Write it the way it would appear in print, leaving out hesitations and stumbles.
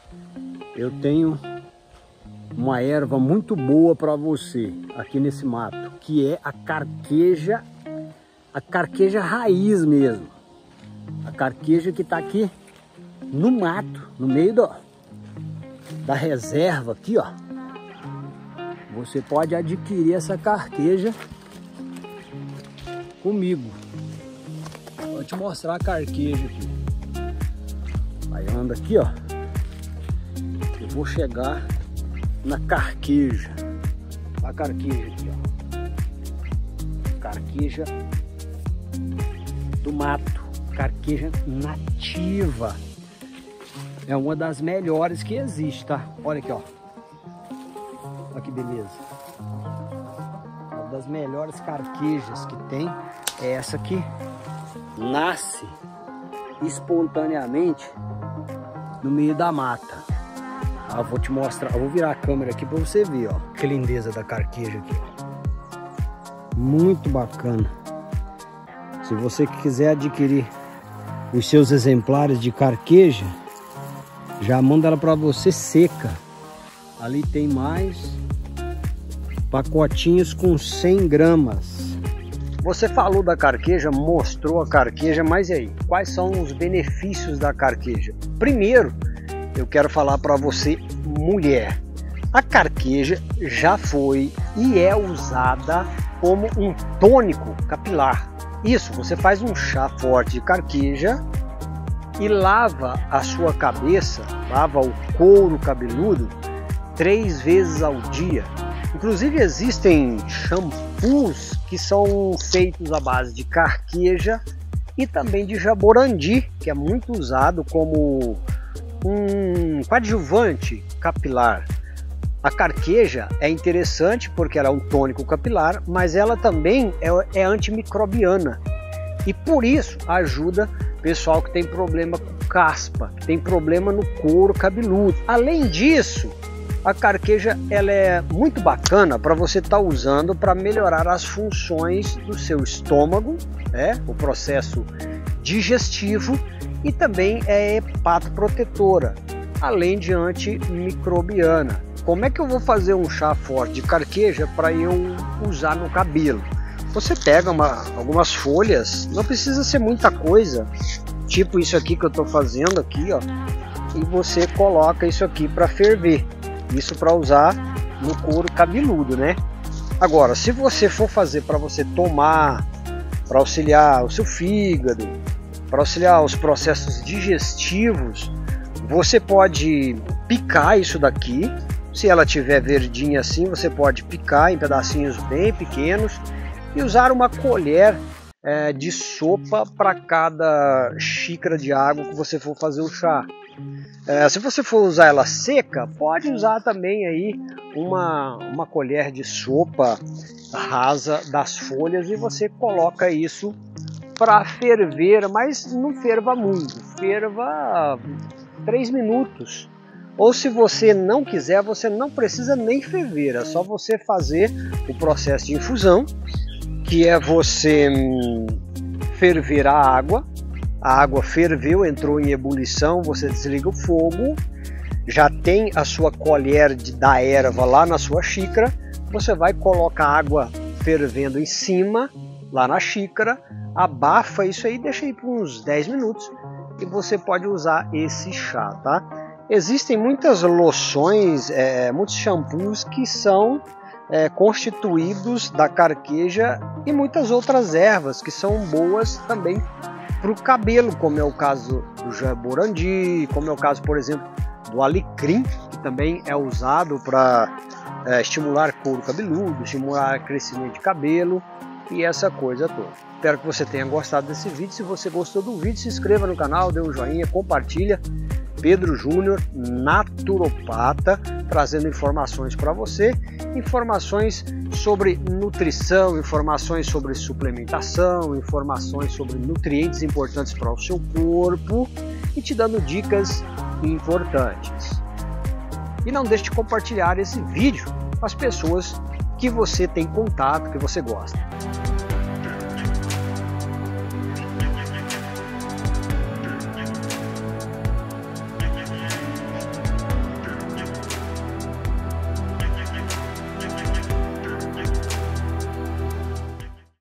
eu tenho uma erva muito boa para você aqui nesse mato, que é a carqueja raiz mesmo. A carqueja que tá aqui no mato, no meio da reserva aqui, ó. Você pode adquirir essa carqueja comigo. Vou te mostrar a carqueja aqui. Aí anda aqui, ó. Eu vou chegar na carqueja. A carqueja aqui, ó. Carqueja do mato. Carqueja nativa. É uma das melhores que existe, tá? Olha aqui, ó. Olha que beleza. Uma das melhores carquejas que tem é essa aqui. Nasce espontaneamente no meio da mata. Eu vou te mostrar, eu vou virar a câmera aqui para você ver, ó. Que lindeza da carqueja aqui, ó. Muito bacana. Se você quiser adquirir os seus exemplares de carqueja, já manda ela para você seca. Ali tem mais pacotinhos com 100 gramas. Você falou da carqueja, mostrou a carqueja, mas e aí? Quais são os benefícios da carqueja? Primeiro, eu quero falar para você, mulher. A carqueja já foi e é usada como um tônico capilar. Isso, você faz um chá forte de carqueja e lava a sua cabeça, lava o couro cabeludo 3 vezes ao dia. Inclusive existem shampoos que são feitos à base de carqueja e também de jaborandi, que é muito usado como um coadjuvante capilar. A carqueja é interessante porque ela é um tônico capilar, mas ela também é antimicrobiana e por isso ajuda o pessoal que tem problema com caspa, que tem problema no couro cabeludo. Além disso, a carqueja ela é muito bacana para você estar usando para melhorar as funções do seu estômago, o processo digestivo, e também é hepatoprotetora, além de antimicrobiana. Como é que eu vou fazer um chá forte de carqueja para eu usar no cabelo? Você pega algumas folhas, não precisa ser muita coisa, tipo isso aqui que eu estou fazendo aqui, ó, e você coloca isso aqui para ferver. Isso para usar no couro cabeludo, né? Agora, se você for fazer para você tomar, para auxiliar o seu fígado, para auxiliar os processos digestivos, você pode picar isso daqui. Se ela tiver verdinha assim, você pode picar em pedacinhos bem pequenos e usar uma colher de sopa para cada xícara de água que você for fazer o chá. Se você for usar ela seca, pode usar também aí uma colher de sopa rasa das folhas e você coloca isso para ferver, mas não ferva muito, ferva 3 minutos. Ou se você não quiser, você não precisa nem ferver, é só você fazer o processo de infusão, que é você ferver a água ferveu, entrou em ebulição, você desliga o fogo, já tem a sua colher da erva lá na sua xícara, você vai colocar a água fervendo em cima, lá na xícara, abafa isso aí, deixa aí por uns 10 minutos e você pode usar esse chá, tá? Existem muitas loções, muitos shampoos que são constituídos da carqueja e muitas outras ervas que são boas também para o cabelo, como é o caso do jaborandi, como é o caso, por exemplo, do alecrim, que também é usado para estimular couro cabeludo, estimular crescimento de cabelo e essa coisa toda. Espero que você tenha gostado desse vídeo. Se você gostou do vídeo, se inscreva no canal, dê um joinha, compartilha. Pedro Júnior, naturopata, trazendo informações para você, informações sobre nutrição, informações sobre suplementação, informações sobre nutrientes importantes para o seu corpo e te dando dicas importantes. E não deixe de compartilhar esse vídeo com as pessoas que você tem contato, que você gosta.